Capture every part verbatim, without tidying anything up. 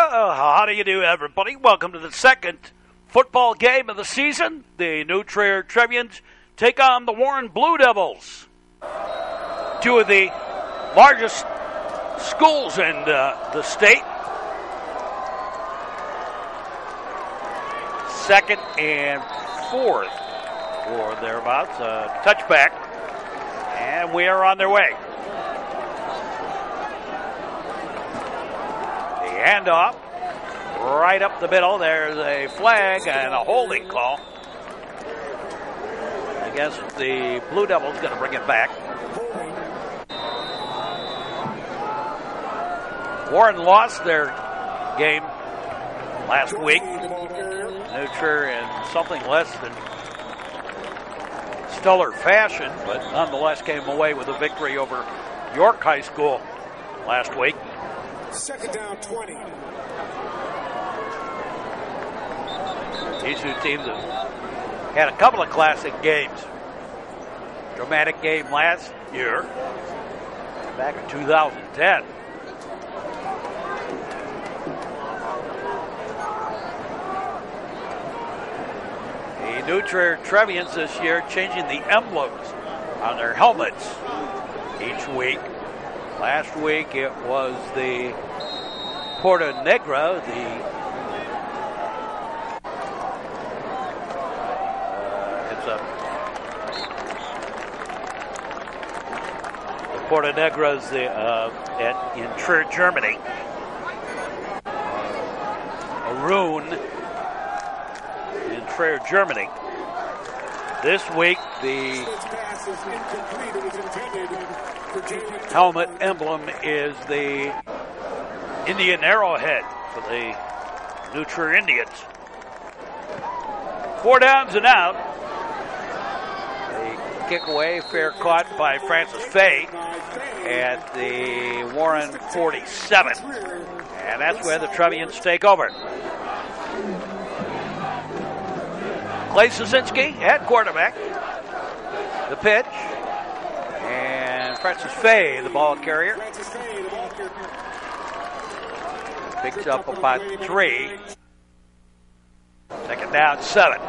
Uh, how do you do, everybody? Welcome to the second football game of the season. The new Trier Trevians take on the Warren Blue Devils, two of the largest schools in uh, the state. Second and fourth, or thereabouts, uh, touchback, and we are on their way. The handoff, right up the middle. There's a flag and a holding call. I guess the Blue Devils going to bring it back. Warren lost their game last week. New Trier in something less than stellar fashion, but nonetheless came away with a victory over York High School last week. Second down, twenty. These two teams have had a couple of classic games. Dramatic game last year, back in two thousand ten. The new Trier Trevians this year changing the emblems on their helmets each week. Last week it was the Porta Negra, the uh, it's a the Porta Negra is the uh, at in Trier, Germany. A rune in Trier, Germany. This week the helmet emblem is the Indian arrowhead for the New Trier Indians. Four downs and out. A kick away, fair caught by Francis Fay at the Warren forty-seven. And that's where the Trevians take over. Clay Sosinski at quarterback. The pitch. And Francis Fay, the ball carrier. Picks up about three. Second down, seven.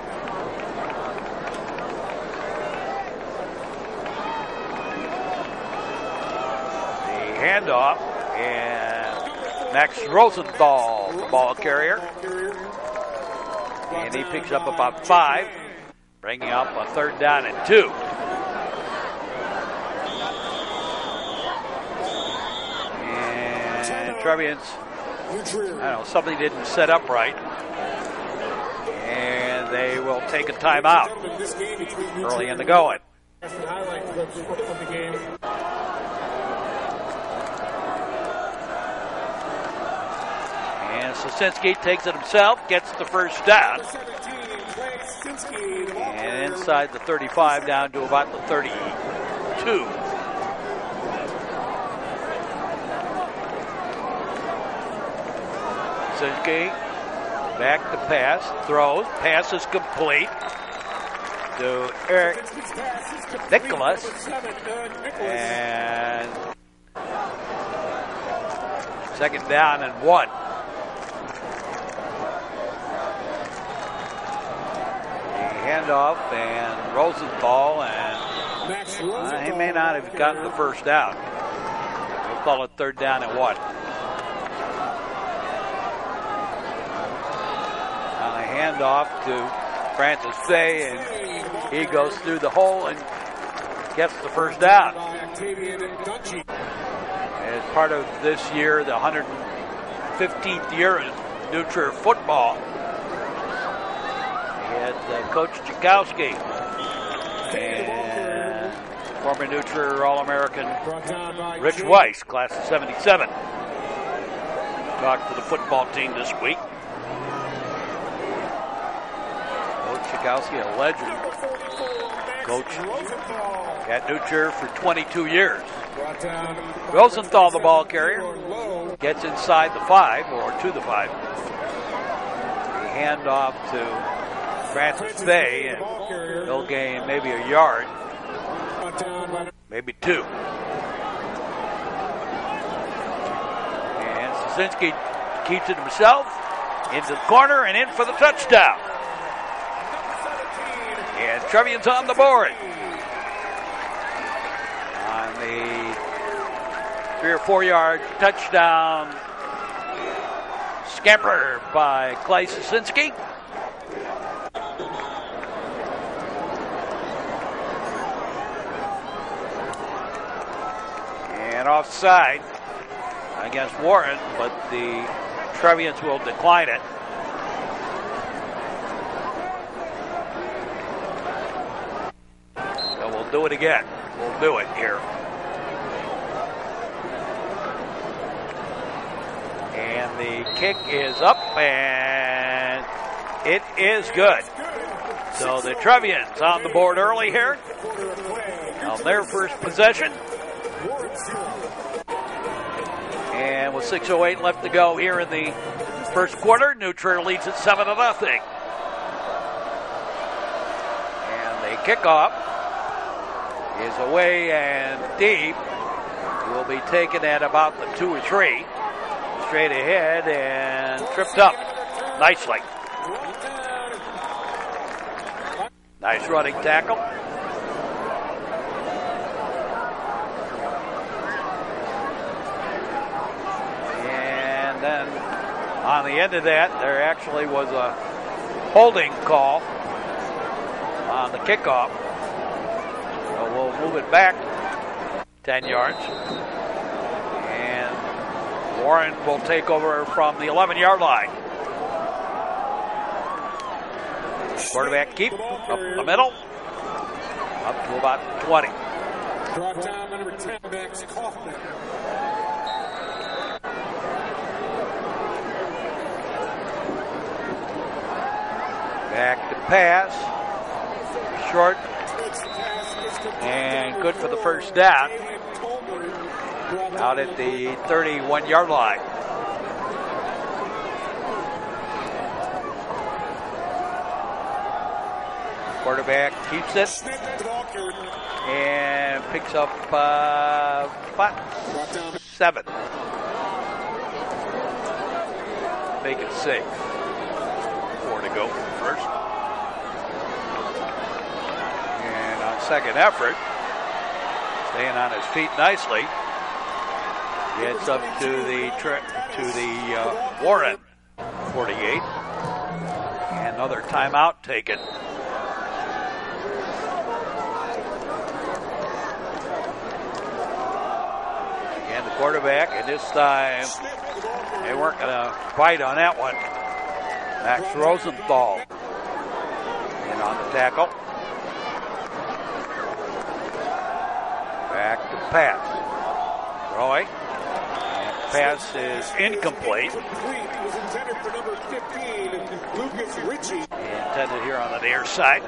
The handoff. And Max Rosenthal, the ball carrier. And he picks up about five, bringing up a third down and two. And Trevians, I don't know, something didn't set up right. And they will take a timeout early in the going. And Sosinski takes it himself, gets the first down. And inside the thirty-five down to about the thirty-two. Sosinski back to pass, throws, pass is complete to Eric Nicholas. And second down and one. Handoff and Rosenthal, and uh, he may not have gotten the first down. We'll call it third down and one. On a handoff to Francis Fay, and he goes through the hole and gets the first down. As part of this year, the one hundred fifteenth year in New Trier football, Uh, Coach Jakowski and former New Trier All-American Rich Weiss, class of seventy-seven. Talked to the football team this week. Coach Jakowski, a legend. Coach at New Trier for twenty-two years. Rosenthal, the ball carrier, gets inside the five, or to the five. The handoff to Francis Fay, and he'll gain maybe a yard, maybe two. And Sosinski keeps it himself. Into the corner and in for the touchdown. And Trevians on the board. On the three or four yard touchdown scamper by Clay Sosinski. And offside against Warren, but the Trevians will decline it. So we'll do it again. We'll do it here. And the kick is up, and it is good. So the Trevians on the board early here on their first possession. And with six oh eight left to go here in the first quarter, New Trier leads at seven to nothing. And the kickoff is away and deep. Will be taken at about the two or three. Straight ahead and tripped up nicely. Nice running tackle. And then on the end of that, there actually was a holding call on the kickoff. So we'll move it back ten yards. And Warren will take over from the eleven yard line. Quarterback keep up the middle, up to about twenty. Brought down by number ten, Max Kaufman. Back to pass, short, and good for the first down. Out at the thirty-one yard line. Quarterback keeps it and picks up uh, five, seven. Make it six. Four to go first. And on second effort, staying on his feet nicely, gets up to the to the uh, Warren forty-eight. And another timeout taken. And the quarterback, and this time they weren't going to fight on that one. Max Rosenthal in on the tackle. Back to pass. Roy. And pass is incomplete. Intended here on the near side.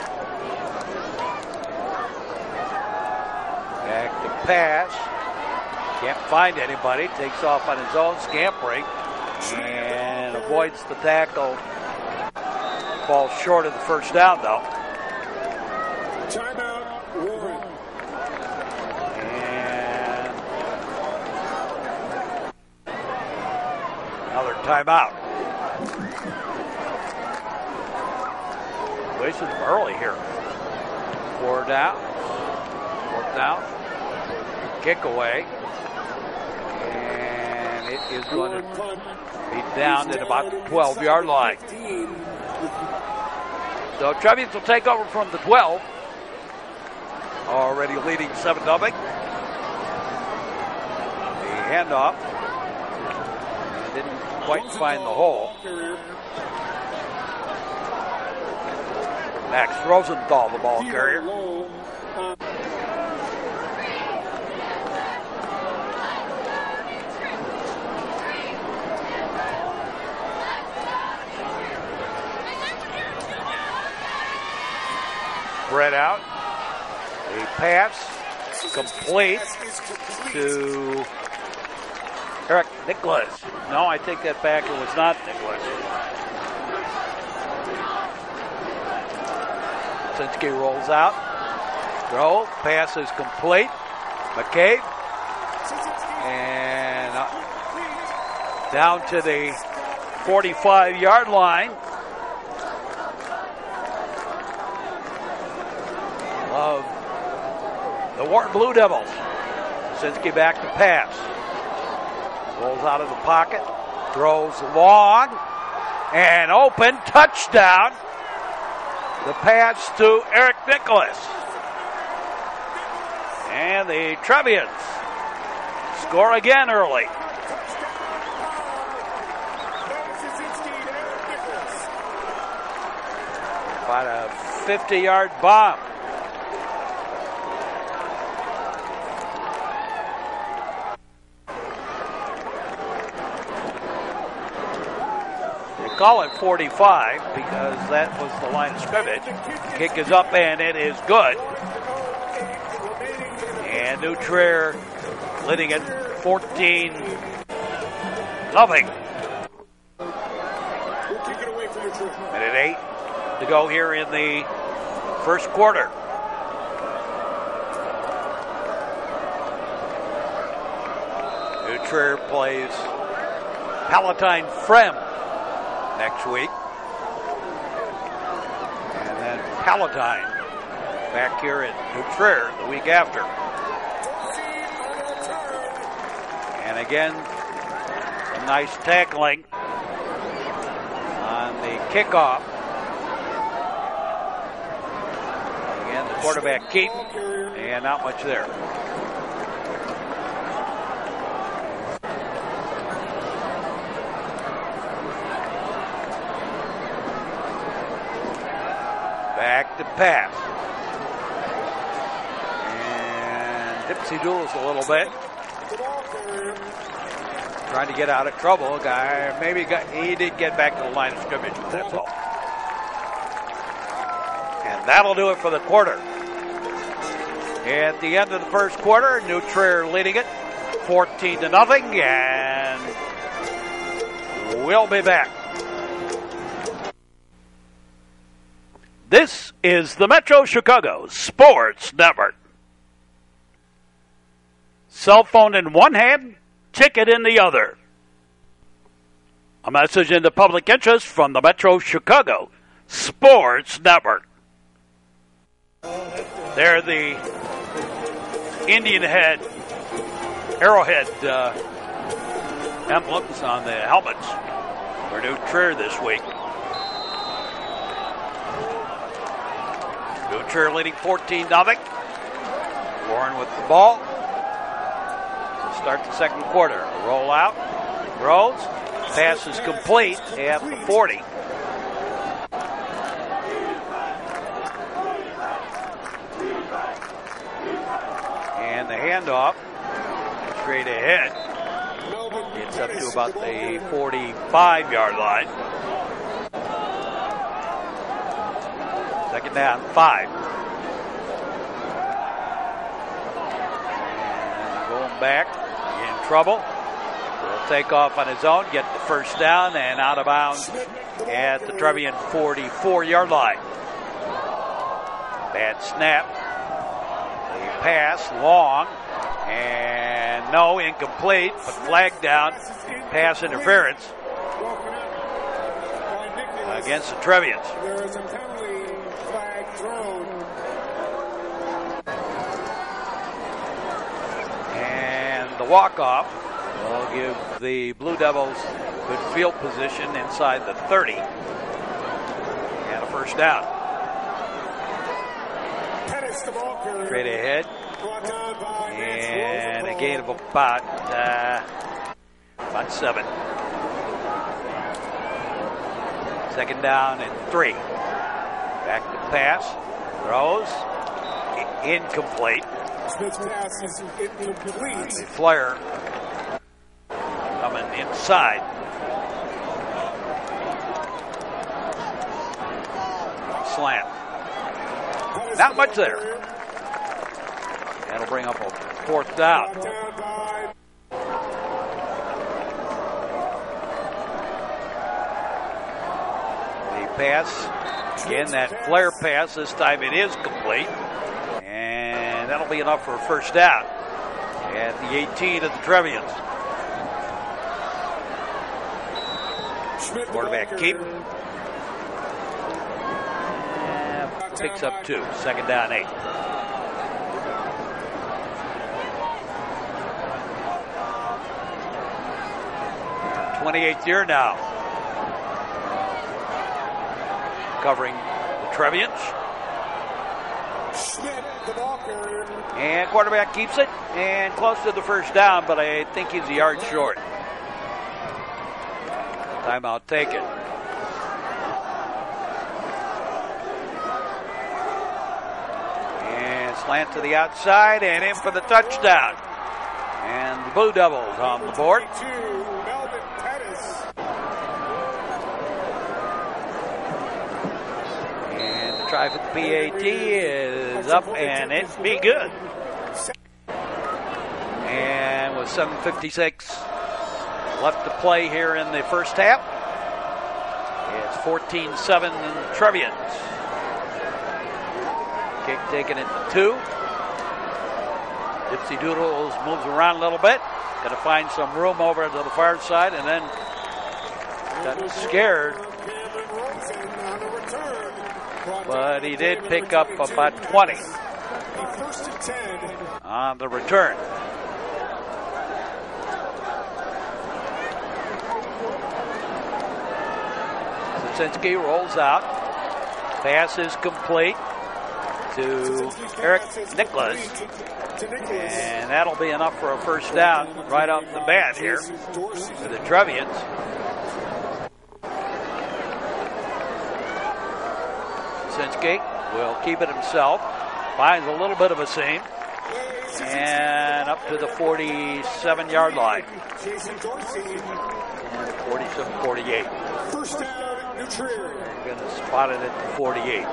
Back to pass. Can't find anybody. Takes off on his own, scampering, and avoids the tackle. Falls short of the first down, though. Timeout, Warren. And another timeout. Wasted them early here. Four down. Fourth down. Kick away. And it is going to be down at about the twelve yard line. So Trevians will take over from the twelve. Already leading seven nothing. The handoff. Didn't quite find the hole. Max Rosenthal, the ball carrier. Spread out. A pass complete to Eric Nicholas. No, I take that back. It was not Nicholas. Sinski rolls out. Throw. Pass is complete. McCabe. And down to the forty-five-yard line of the Wharton Blue Devils. Sinski back to pass. Rolls out of the pocket. Throws long. And open. Touchdown. The pass to Eric Nicholas. And the Trevians score again early. About a fifty-yard bomb. They call it forty-five because that was the line of scrimmage. Kick is up and it is good. And New Trier leading it fourteen nothing. Minute eight to go here in the first quarter. New Trier plays Palatine Frem next week. And then Palatine back here at New Trier the week after. And again, some nice tackling on the kickoff. Again, the quarterback keep, and not much there. Back to pass. And Dipsy Duels a little bit. Trying to get out of trouble. Guy maybe got, he did get back to the line of scrimmage, but that's all. And that'll do it for the quarter. At the end of the first quarter, New Trier leading it fourteen to nothing, and we'll be back. This is the Metro Chicago Sports Network. Cell phone in one hand, ticket in the other. A message in the public interest from the Metro Chicago Sports Network. They're the Indian head, arrowhead uh, emblems on the helmets for New Trier this week. New Trier leading fourteen nothing. Warren with the ball. Start the second quarter. Roll out. Throws. Pass is complete at the forty. And the handoff straight ahead. It's up to about the forty-five-yard line. Second down, five. And going back. In trouble. Will take off on his own, get the first down, and out of bounds at the Trevian forty-four-yard line. Bad snap. The pass long, and no, incomplete, but flagged down. Pass interference against the Trevians. There is a penalty flag thrown. The walk-off will give the Blue Devils good field position inside the thirty. And a first down. Straight ahead. And a gain of about, uh, about seven. Second down and three. Back to pass. Throws. Incomplete. Smith's pass is incomplete. The flare coming inside. Slant. Not much there. That'll bring up a fourth down. The pass, again, that flare pass, this time it is complete. And that'll be enough for a first down at the eighteen of the Trevians. Quarterback keep. And picks up two. Second down, eight. twenty-eighth year now. Covering the Trevians. And quarterback keeps it and close to the first down, but I think he's a yard short. Timeout taken. And slant to the outside and in for the touchdown. And the Blue Devils on the board. And the try for the P A T is up and it be good. And with seven fifty-six left to play here in the first half, it's fourteen seven Trevians. Kick taken at two. Dipsy Doodles moves around a little bit. Got to find some room over to the far side and then got scared. But he did pick up about twenty on the return. Sinski rolls out. Pass is complete to Eric Nicholas. And that'll be enough for a first down right off the bat here for the Trevians. Sinski will keep it himself. Finds a little bit of a seam. And up to the forty-seven yard line. forty-seven forty-eight. First down, New Trier. Going to spot it at the forty-eight.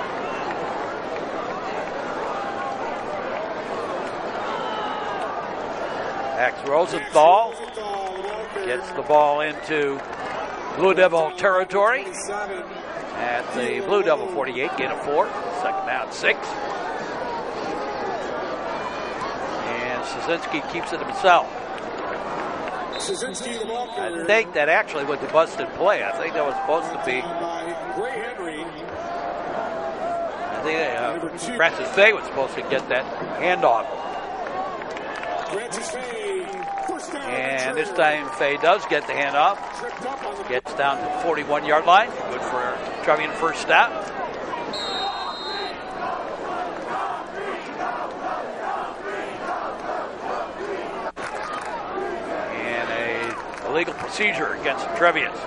Max Rosenthal gets the ball into Blue Devil territory at the Blue Devil forty-eight, gain of four, second down, six. And Szynski keeps it himself. I think that actually was the busted play. I think that was supposed to be. I think uh, Francis Fay was supposed to get that handoff. And this time Fay does get the handoff. Gets down to the forty-one yard line. Good for Trevian first down. And a illegal procedure against the Trevians.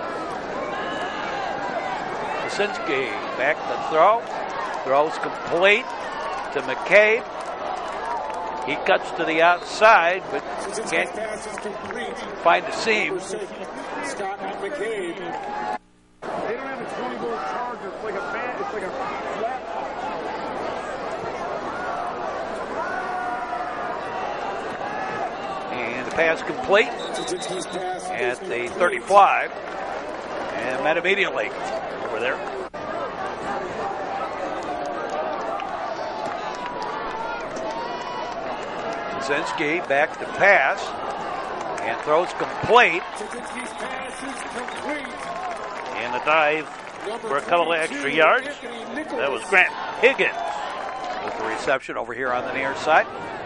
Szynski back to throw. Throws complete to McCabe. He cuts to the outside, but can't find the seam. Scott McCabe. They don't have a twenty volt charger. It's like a band. It's like a flat. And the pass complete at the thirty-five. And met immediately over there. Szynski back to pass and throws complete. And a dive for a couple of extra yards. That was Grant Higgins with the reception over here on the near side.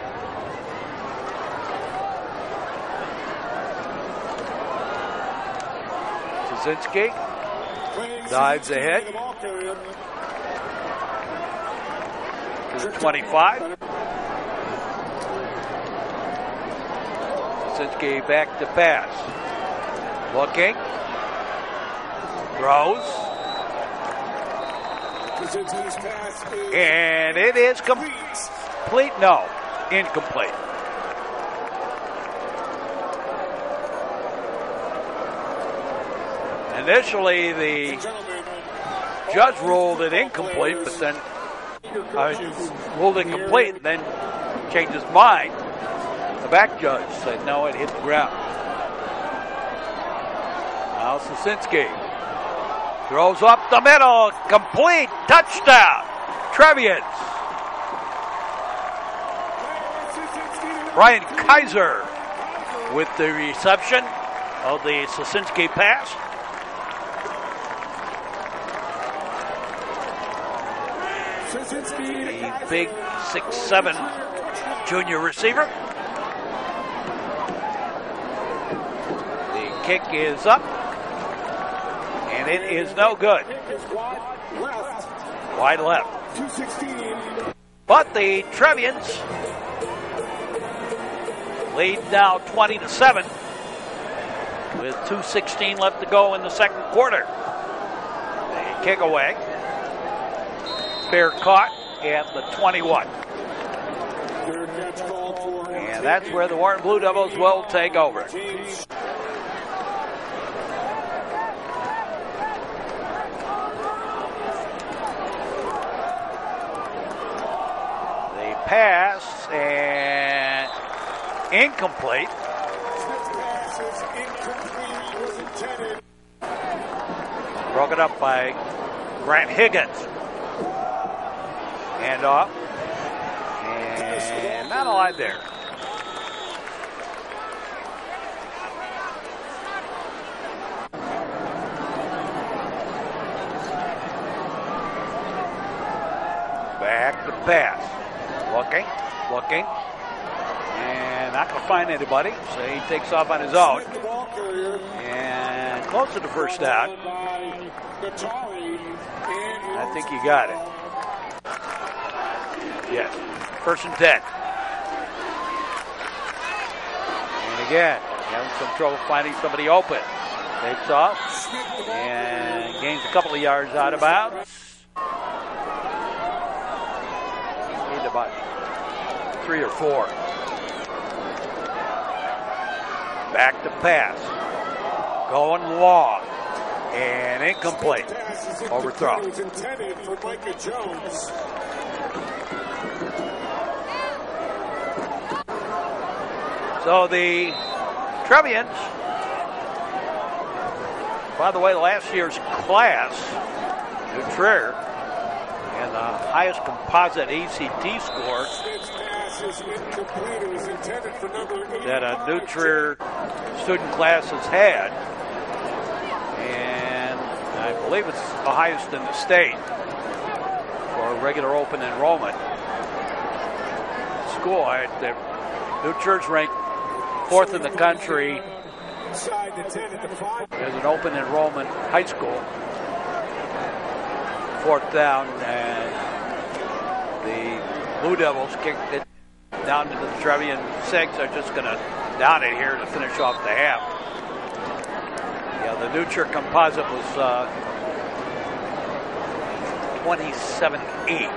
Szynski dives ahead to the twenty-five. Szynski back to pass. Looking. Throws. And it is complete. No, incomplete. Initially, the judge ruled it incomplete, but then uh, ruled it complete, then changed his mind. The back judge said no, it hit the ground. Now Szynski throws up the middle, complete, touchdown, Trevians. Brian Kaiser with the reception of the Szynski pass. the big six seven junior receiver. The kick is up, and it is no good. Wide left. But the Trevians lead now twenty to seven with two sixteen left to go in the second quarter. The kick away. Fair caught at the twenty-one. And that's where the Warren Blue Devils will take over. Pass and incomplete. Broken up by Grant Higgins. Hand off. And not a lot there. Back to pass. Looking, looking, and not going to find anybody, so he takes off on his own. And close to the first down. I think he got it. Yes, first and ten. And again, having some trouble finding somebody open. Takes off and gains a couple of yards out of bounds. About three or four. Back to pass. Going long. And incomplete. Overthrow. So the Trevians, by the way, last year's class, New Trier, and the highest composite A C T score that a New Trier student class has had. And I believe it's the highest in the state for regular open enrollment. School, I, the New Trier's ranked fourth in the country as an open enrollment high school. Fourth down, and the Blue Devils kicked it down to the Trevian six. They're just going to down it here to finish off the half. Yeah, the New Trier composite was uh, twenty-seven eight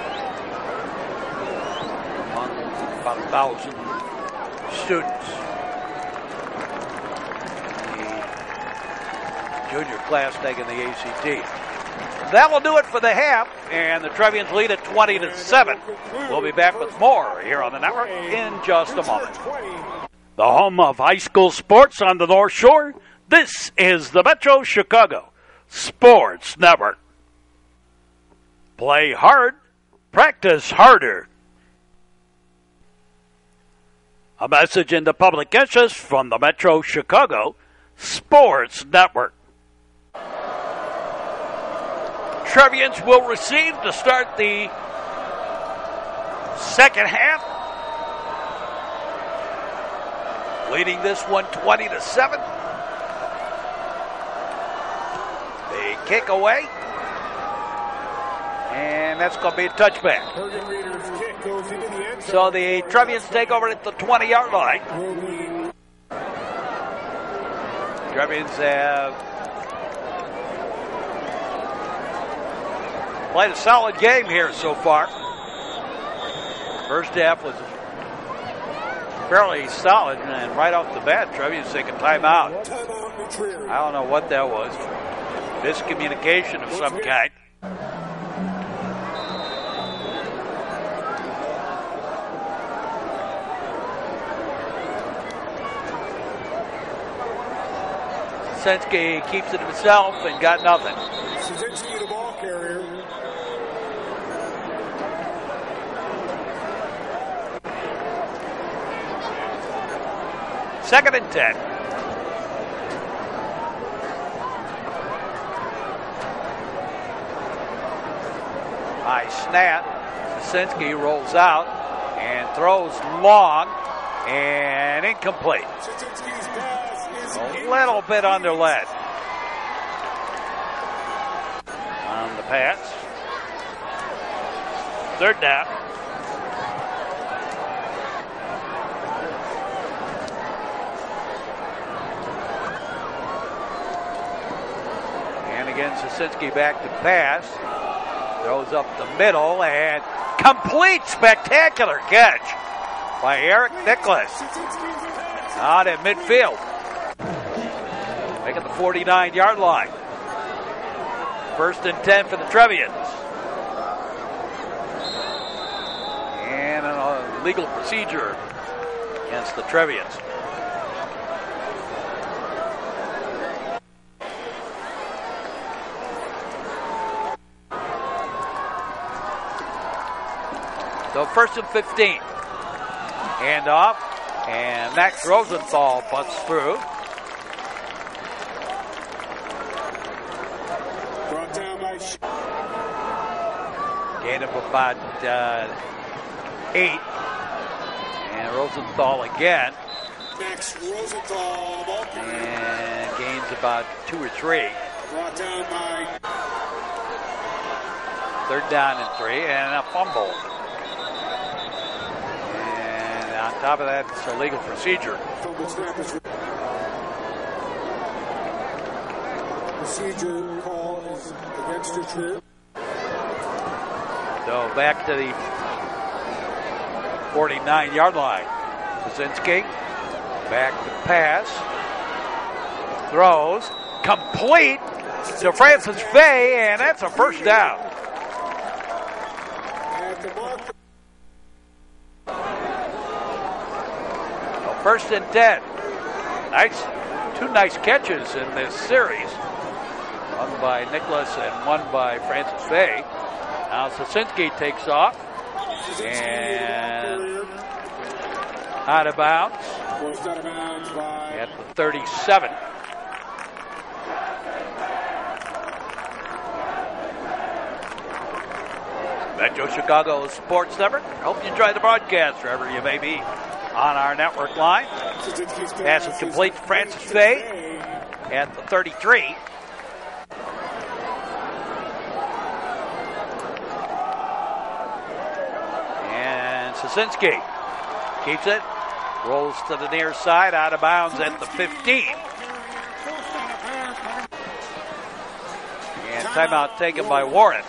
among about a thousand students. The junior class taking the A C T. That will do it for the half, and the Trevians lead at twenty to seven. We'll be back with more here on the network in just a moment. The home of high school sports on the North Shore, this is the Metro Chicago Sports Network. Play hard, practice harder. A message in the public interest from the Metro Chicago Sports Network. Trevians will receive to start the second half. Leading this one twenty to seven. The kick away. And that's going to be a touchback. So the Trevians take over at the twenty-yard line. Trevians have played a solid game here so far. First half was fairly solid, and right off the bat, Trevians take a timeout. I don't know what that was. Miscommunication of some kind. Senske keeps it himself and got nothing. Suzuki, the ball carrier. Second and ten. High snap. Sasinski rolls out and throws long and incomplete. A little bit under lead on the pass. Third down. And again, Sasinski back to pass. Throws up the middle and complete, spectacular catch by Eric Nicholas out at midfield. Making the forty-nine-yard line. First and ten for the Trevians. And a legal procedure against the Trevians. So first and fifteen. Hand off, and Max Rosenthal butts through. Gain of about uh, eight. And Rosenthal again. Max Rosenthal. And gains about two or three. Brought down by. Third down and three, and a fumble. On top of that, it's a legal procedure. Procedure call is against your Trier. So back to the forty-nine-yard line. Kaczynski back to pass. Throws. Complete to Francis Fay, and that's a first down. At the mark. First and ten. Nice, two nice catches in this series. One by Nicholas and one by Francis Fay. Now Sasinski takes off and out of bounds at the thirty-seven. Metro Chicago Sports Network. Hope you enjoy the broadcast wherever you may be on our network line. Pass is complete to Francis Fay at the thirty-three. And Sasinski keeps it, rolls to the near side, out of bounds at the fifteen. And timeout taken by Warren.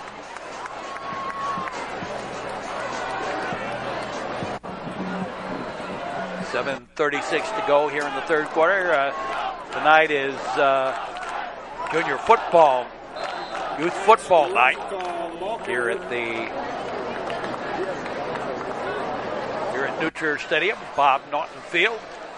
seven thirty-six to go here in the third quarter. Uh, tonight is uh, junior football, youth football night here at the here at New Trier Stadium, Bob Naughton Field.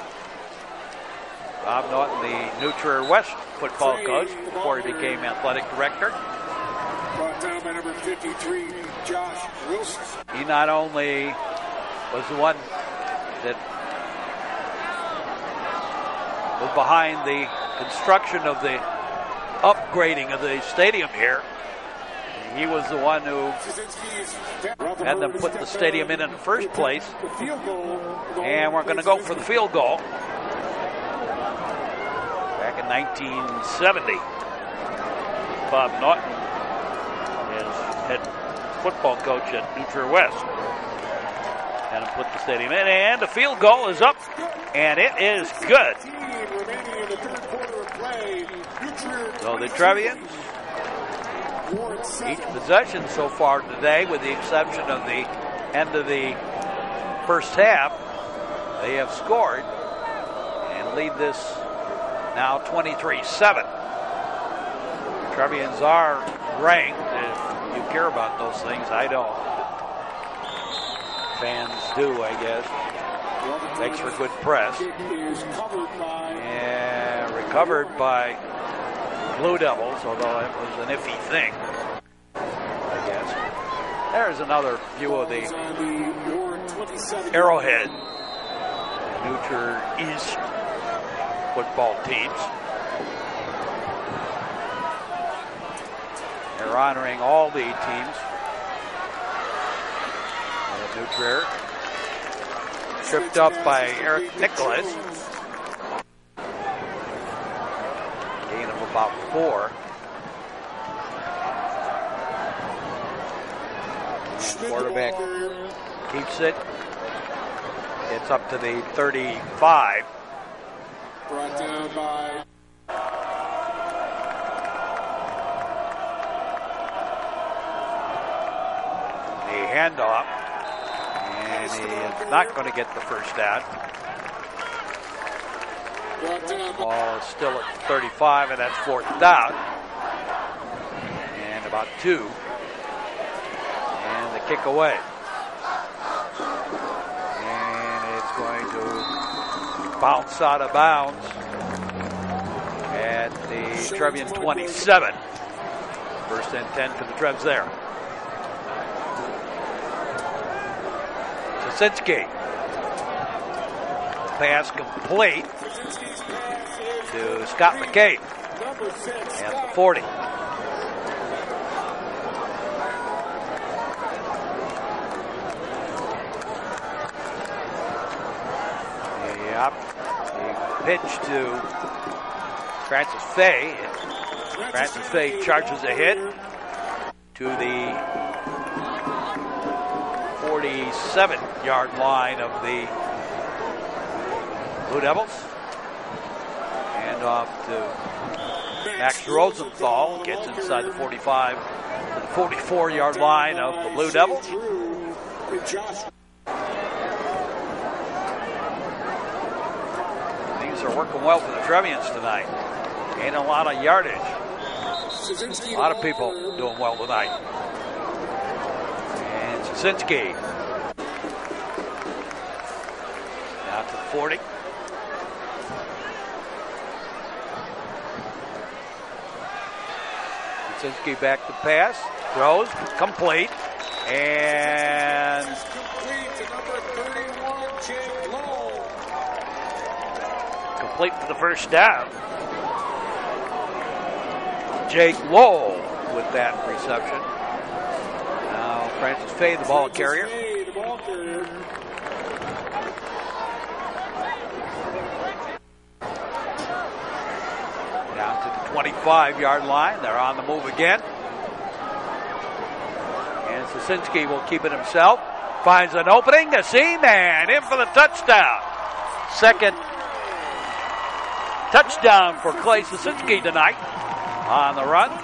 Bob Naughton, the New Trier West football coach before he became athletic director. Brought down by number fifty-three, Josh Wilson. He not only was the one that was behind the construction of the upgrading of the stadium here. He was the one who had them put the stadium in in the first place. And we're going to go for the field goal. Back in nineteen seventy, Bob Naughton is head football coach at New Trier West. And put the stadium in, and the field goal is up, and it is good. So the Trevians, each possession so far today, with the exception of the end of the first half, they have scored and lead this now twenty-three seven. Trevians are ranked. If you care about those things, I don't. Fans do, I guess. Makes for good press. And recovered by Blue Devils, although it was an iffy thing, I guess. There's another view of the Arrowhead, New Trier East football teams. They're honoring all the teams New Trier. Tripped up by Eric Nicholas. Gain of about four. Quarterback keeps it. Gets up to the thirty-five. Brought down by the handoff. And he is not going to get the first down. Ball is still at thirty-five, and that's fourth down. And about two. And the kick away. And it's going to bounce out of bounds at the Trevian twenty-seven. First and ten for the Trevs there. Jasinski. Pass complete to Scott McCabe at the forty. Yep. He pitched to Francis Fay. Francis Fay charges ahead to the forty-seven yard line of the Blue Devils. Hand off to Max Rosenthal. Gets inside the forty-five to the forty-four yard line of the Blue Devils. Things are working well for the Trevians tonight. Ain't a lot of yardage. A lot of people doing well tonight. And Jasinski. Out to forty. Jasinski back to pass. Throws. Complete. And complete for the first down. Jake Lowe with that reception. Now Francis Fay, the ball carrier. Down to the twenty-five yard line. They're on the move again. And Jasinski will keep it himself. Finds an opening, a seam, and in for the touchdown. Second touchdown for Clay Jasinski tonight on the run.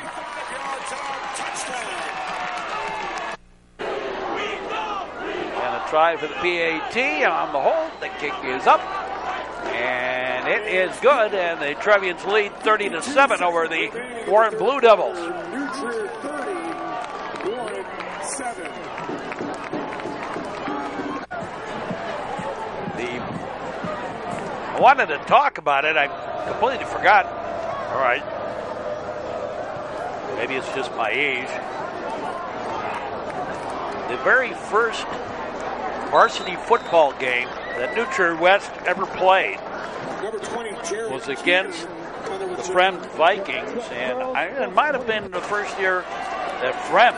And a try for the P A T on the hold. The kick is up. And it is good, and the Trevians lead thirty to seven over the Warren Blue Devils. The, I wanted to talk about it. I completely forgot. All right. Maybe it's just my age. The very first varsity football game that New Trier West ever played was against the Frem Vikings, and I, it might have been the first year that Frem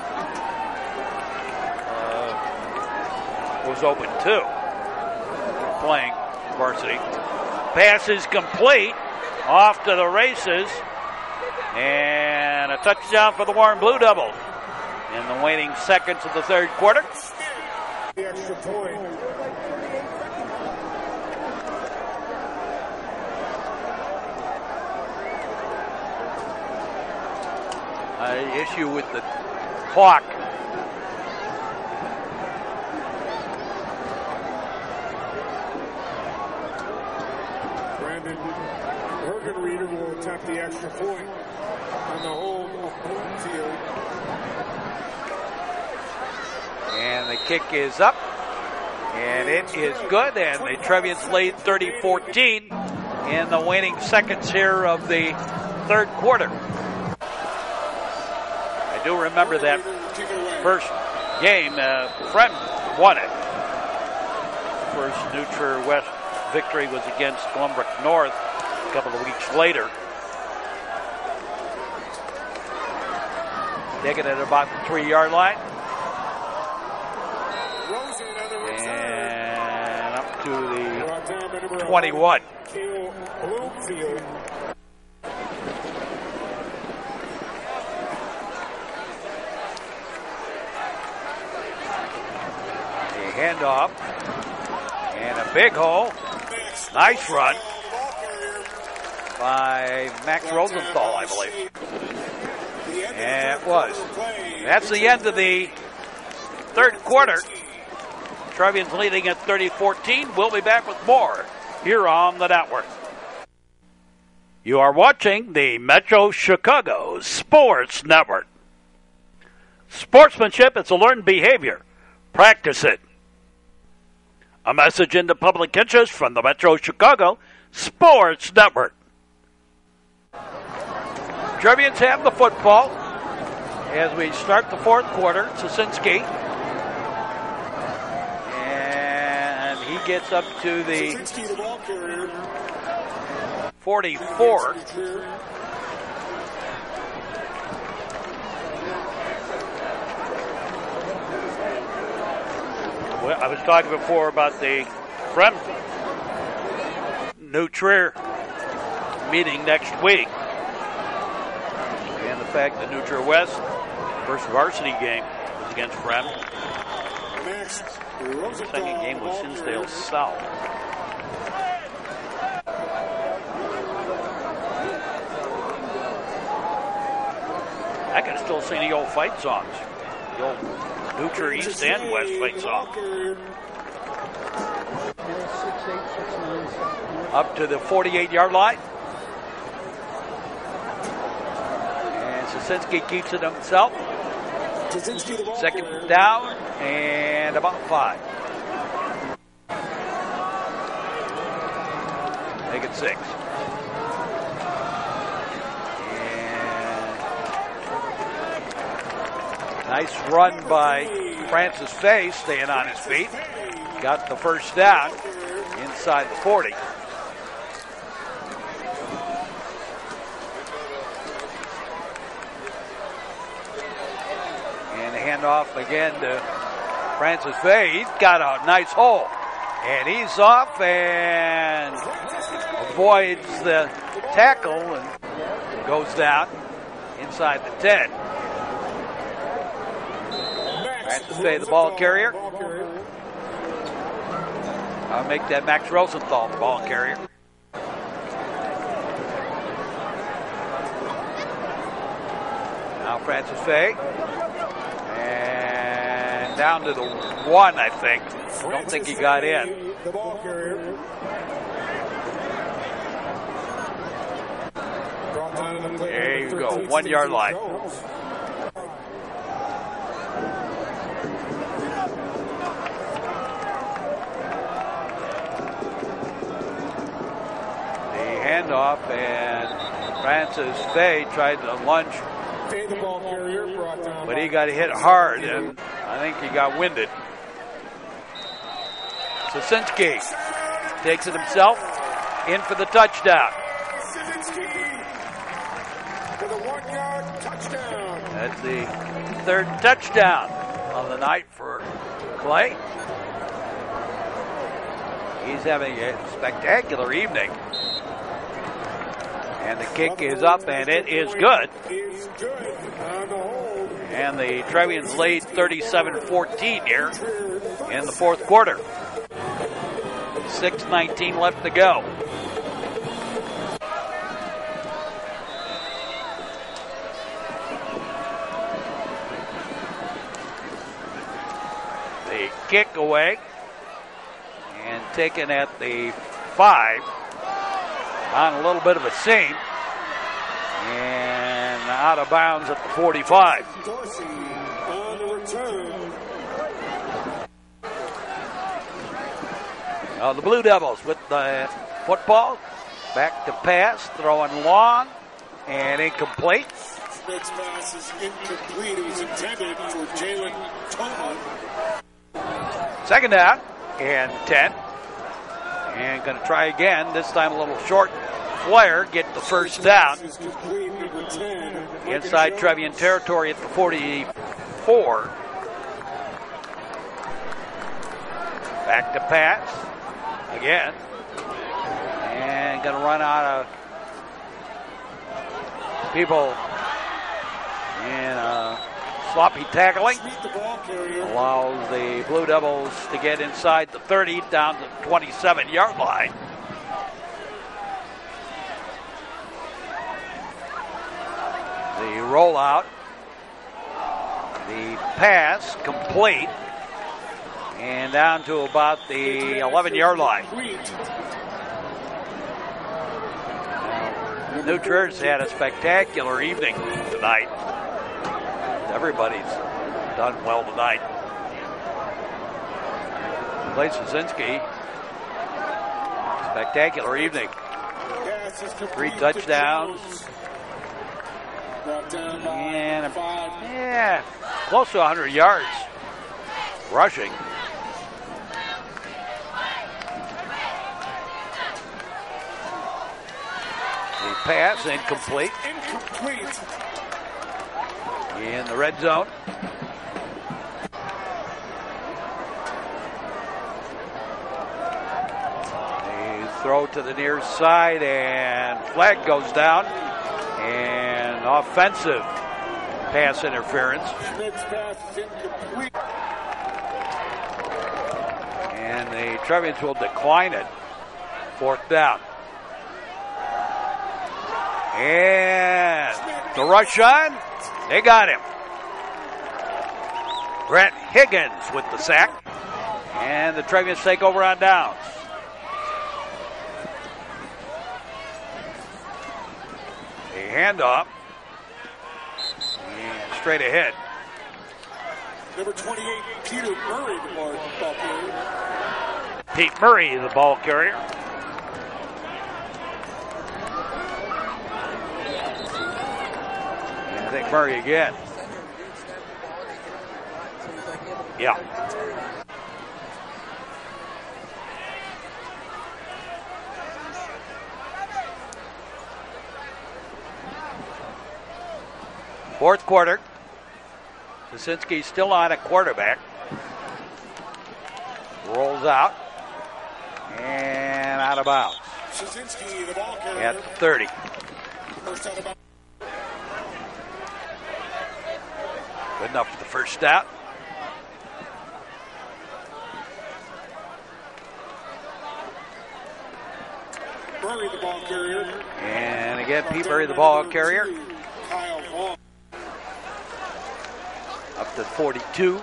uh, was open too, playing varsity. Pass is complete, off to the races, and a touchdown for the Warren Blue Devils in the waning seconds of the third quarter. The extra point. Uh, issue with the clock. Brandon Bergenreeder will attempt the extra point on the hold of Bloomfield. And the kick is up. And it is good. And the Trevians lead thirty fourteen in the waning seconds here of the third quarter. I do remember that first game, uh, Frem won it. First New Trier West victory was against Glenbrook North a couple of weeks later. Taking it at about the three yard line. Rosen on twenty-one. Bloomfield. A handoff. And a big hole. Nice run by Max Rosenthal, I believe. And it was. That's the end of the third quarter. Trevians leading at thirty fourteen. We'll be back with more here on the network. You are watching the Metro Chicago Sports Network. Sportsmanship is a learned behavior. Practice it. A message into public interest from the Metro Chicago Sports Network. Trevians have the football as we start the fourth quarter. Sosinski. And he gets up to the forty-four. Well, I was talking before about the Frem New Trier meeting next week. And the fact that New Trier West, first varsity game, was against Frem. The second game was Sinsdale South. I can still sing the old fight songs. The old New Trier East and West fight song. Up to the forty-eight-yard line. And Sosinski keeps it himself. Second down and about five. Make it six. Nice run by Francis Fay, staying on his feet. Got the first down inside the forty. And the handoff again to Francis Fay. He's got a nice hole. And he's off and avoids the tackle and goes down inside the ten. Francis Fay, the ball carrier. I'll make that Max Rosenthal the ball carrier. Now Francis Fay. And down to the one, I think. I don't think he got in. There you go, one yard line. Handoff, and Francis Fay tried to lunge, but he got hit hard, and I think he got winded. Sosinski takes it himself, in for the touchdown. That's the third touchdown of the night for Clay. He's having a spectacular evening. And the kick is up, and it is good. And the Trevians lead thirty-seven fourteen here in the fourth quarter. six nineteen left to go. The kick away and taken at the five. On a little bit of a seam, and out of bounds at the forty-five. Dorsey on the return. Uh, the Blue Devils with the football, back to pass, throwing long and incomplete. Next pass is incomplete. It was intended for Jalen Toma. Second down and ten. And going to try again, this time a little short flare, get the first down. Inside Trevian territory at the forty-four. Back to pass. Again. ain't going to run out of people in uh, sloppy tackling. Allows the Blue Devils to get inside the thirty down to the twenty-seven yard line. The rollout, the pass complete, and down to about the eleven yard line. New Trier's had a spectacular evening tonight. Everybody's done well tonight. Clay Sosinski, spectacular evening. Three touchdowns. And, a, yeah, close to one hundred yards rushing. The pass incomplete. Incomplete. In the red zone. They throw to the near side and flag goes down. And offensive pass interference. And the Trevians will decline it. Fourth down. And the rush on. They got him. Brett Higgins with the sack. And the Trevians take over on downs. A handoff. And straight ahead. Number twenty-eight, Peter Murray, the ball carrier. Pete Murray, the ball carrier. And I think Murray again. Yeah. Fourth quarter. Sosinski still on at quarterback. Rolls out. And out of bounds. Sosinski, the ball carrier. At the thirty. First out of bounds. Good enough for the first down. Murray, the ball carrier. And again, Pete Murray, the ball carrier. Kyle Vaughn. Up to forty-two.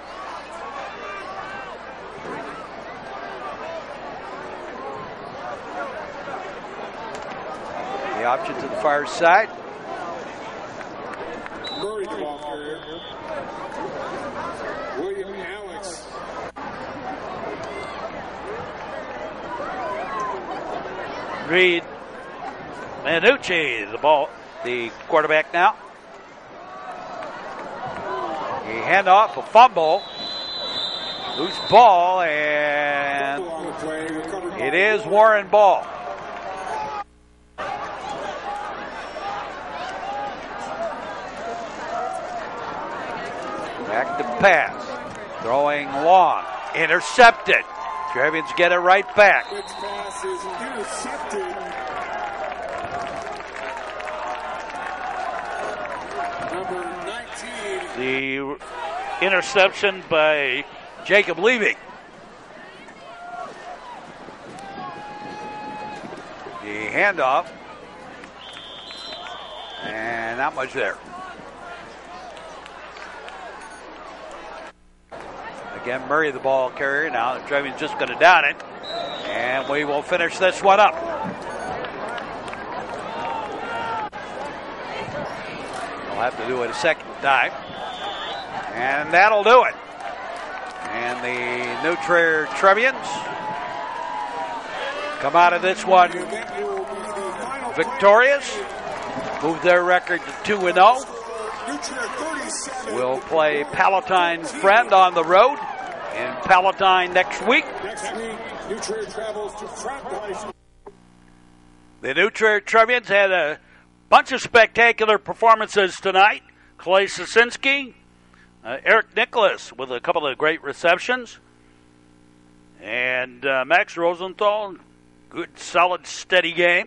The option to the far side. Murray, the ball carrier. William Alex. Reed Manucci, the ball, the quarterback now. A handoff, a fumble, loose ball, and it is Warren Ball. Back to pass, throwing long, intercepted. Trevians get it right back. Quick pass is intercepted. Number nineteen. The interception by Jacob Levy. The handoff. And not much there. Again, Murray, the ball carrier. Now the Trevians just going to down it. And we will finish this one up. We'll have to do it a second time. And that'll do it. And the New Trier Trevians come out of this one victorious. Move their record to two and oh. We'll play Palatine Friend on the road in Palatine next week. Next week, New Trier travels to Friend. The New Trier Trevians had a bunch of spectacular performances tonight. Clay Sosinski, uh, Eric Nicholas with a couple of great receptions, and uh, Max Rosenthal, Good, solid, steady game.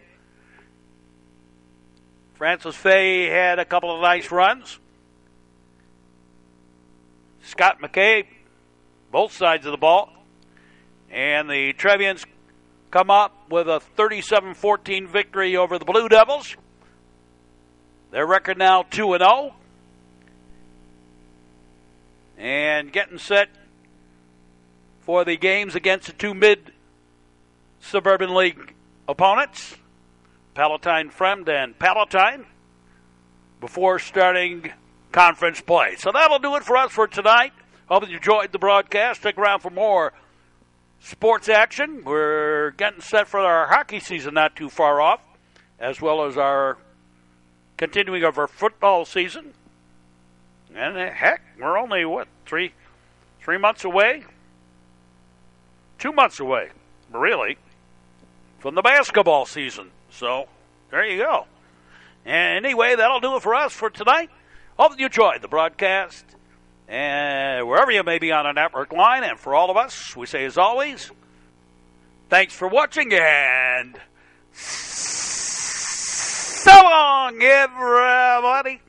Francis Fay had a couple of nice runs. Scott McCabe, both sides of the ball. And the Trevians come up with a thirty-seven fourteen victory over the Blue Devils. Their record now two and oh. And getting set for the games against the two mid-Suburban League opponents, Palatine Fremd and Palatine, before starting conference play. So that'll do it for us for tonight. Hope you enjoyed the broadcast. Stick around for more sports action. We're getting set for our hockey season not too far off, as well as our continuing of our football season. And heck, we're only, what, three, three months away? Two months away, really, from the basketball season. So there you go. And anyway, that'll do it for us for tonight. Hope you enjoyed the broadcast. And wherever you may be on a network line, and for all of us, we say as always, thanks for watching, and so long, everybody.